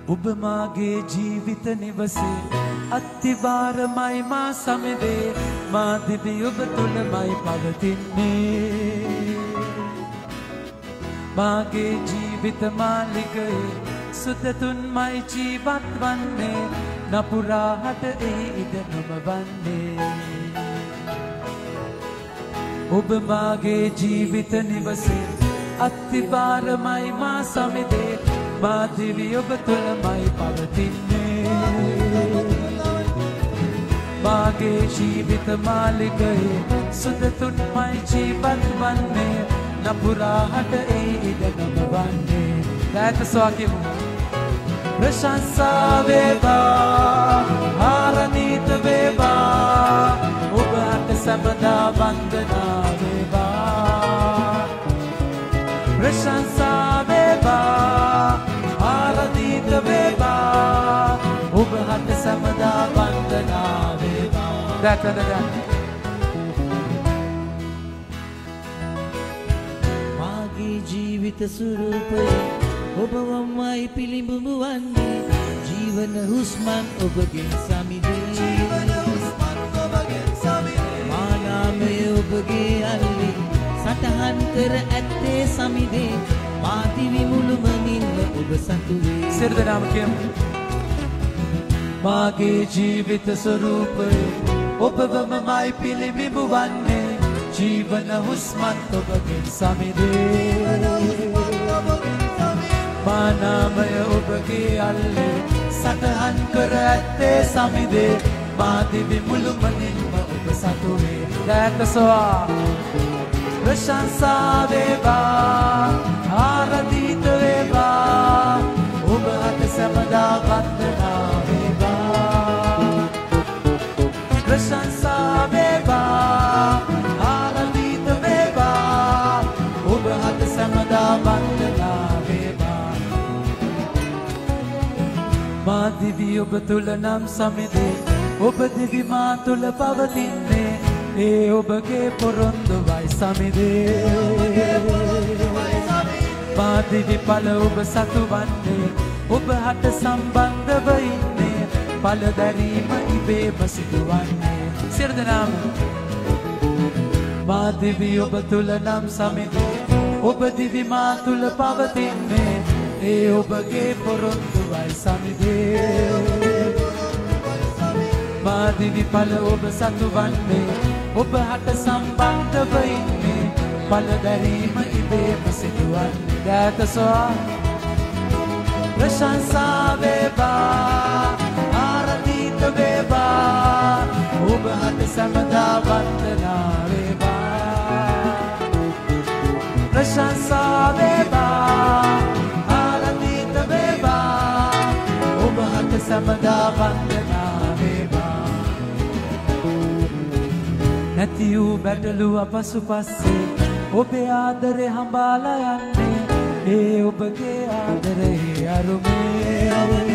ඔබ මාගේ ජීවිත නිවසේ අත්තිවාරමයි මා සමදේ මා දිවි ඔබ තුළමයි පවතින්නේ මාගේ ජීවිත මාලිකයේ සුදතුන්මයි ජීවත් වන්නේ නපුරාහට ඒ ඉඩ නොමවන්නේ ඔබ මාගේ ජීවිත නිවසේ අත්තිවාරමයි මා සමදේ මා දිවි ඔබ තුළමයි පවතින්නේ මාගේ ජීවිත මාලිකයේ සුදතුන්මයි ජීවත් වන්නේ නපුරාහට ඒ ඉඩ නොමවන්නේ දැත සොකිමු ප්‍රශංසා වේවා ආරණීත වේවා ඔබට සබදා වන්දනා වේවා ප්‍රශංසා වේවා ආරණීත වේවා ඔබට සබදා වන්දනා වේවා දැත ජීවිත ස්වරූපයේ ඔබවමයි පිළිඹු වන්නේ ජීවන හුස්මන් ඔබගෙන් සමිදේ මානාමය ඔබගේ අල්ලි සටහන් කර ඇත්තේ සමිදේ මාතිවි මුළුමනින්ම ඔබ සතුවේ සිරදනාම කියමු මාගේ ජීවිත ස්වරූපයේ ඔබවමයි පිළිඹු වන්නේ ජීවන හුස්මන් ඔබගෙන් සමිදේ මානාමය ඔබගේ අල්ලේ සටහන් කර ඇත්තේ සමිදේ මාදිවි මුළුමනින්ම ඔබ සතුවේ දැකසවා ප්‍රශංසා වේවා ආරාධිත වේවා ඔබට සමදා වන්දනා වේවා ප්‍රශංසා වේවා මා දිවි ඔබ තුල නම් සමිදේ ඔබ දිවි මා තුල පවතින්නේ ඒ ඔබගේ පොරොන්දුවයි සමිදේ මා දිවි ඵල ඔබ සතු වන්නේ ඔබ හට සම්බන්ධව ඉන්නේ ඵල දැරීම ඉබේම සිදුවන්නේ සිරදනාම මා දිවි ඔබ තුල නම් සමිදේ ඔබ දිවි මා තුල පවතින්නේ ඒ ඔබගේ පොරොන්දුවයි සමිදේ මා දිවි ඵල ඔබ සතු වන්නේ ඔබ හට සම්බන්ධව ඉන්නේ ඵල දැරීම ඉබේම සිදුවන්නේ දැතසවා ප්‍රශංසා වේවා ආරාධිත වේවා ඔබ හට සමදා වන්දනා වේවා ප්‍රශංසා වේවා සමදා වන්දනා වේවා නැති වූ බැටළුව පසුපස්සේ ඔබේ ආදරේ හඹාලා යන්නේ ඒ ඔබගේ ආදරේ අරුමේ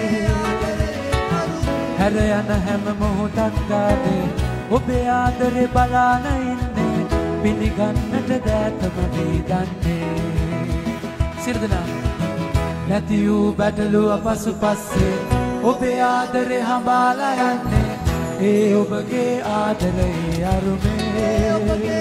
හැර යන හැම මොහොතක් ගානේ ඔබේ ආදරේ බලාන ඉන්නේ පිළිගන්නට දෑතම වේදන්නේ සිරදනා නැති වූ බැටළුව පසුපස්සේ ඔබේ ආදරේ හඹාලා යන්නේ ඒ ඔබගේ ආදරේ අරුමේ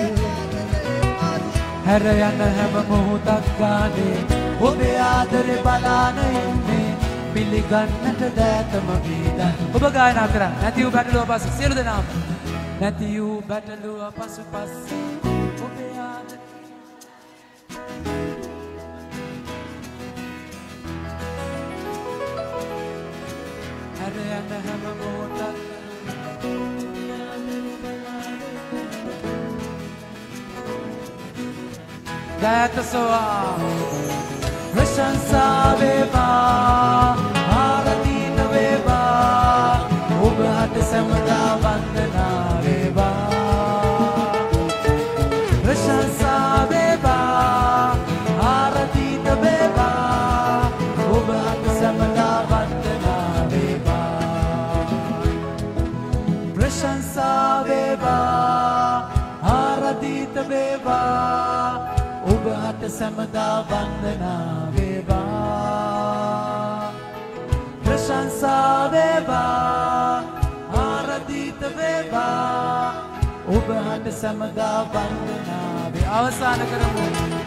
හැර යන හැම මොහොතක් ගානේ ඔබේ ආදරේ බලාන ඉන්නේ පිළිගන්නට දෑතම වේදන් ඔබ ගායනා කරන්න නැති වූ බැටළුව පසු සියලු දෙනාම නැති වූ බැටළුව පසුපස්සේ ඔබේ ආදරේ හැම හැම මොහොතක් දැතසවා ප්‍රශංසා වේවා ආරාධිත වේවා ඔබට සමදා වන්දනා වේවා ප්‍රශංසා වේවා ආරාධිත වේවා ඔබට සමදා වන්දනා ප්‍රශංසා වේවා ආරාධිත වේවා ඔබට සමදා වන්දනා වේවා සැමදා වන්දනාවේ අවසාන කරමු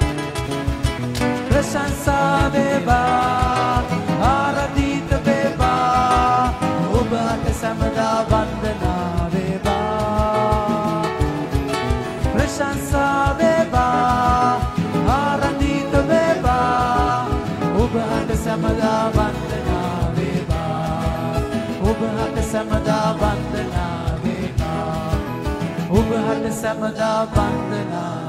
ප්‍රශංසා වේවා ආරාධිත වේවා ඔබට සැමදා වන්දනා වේවා ප්‍රශංසා වේවා ආරාධිත වේවා ඔබට සැමදා වන්දනා වේවා ඔබට සැමදා වන්දනා වේවා ඔබට සැමදා වන්දනා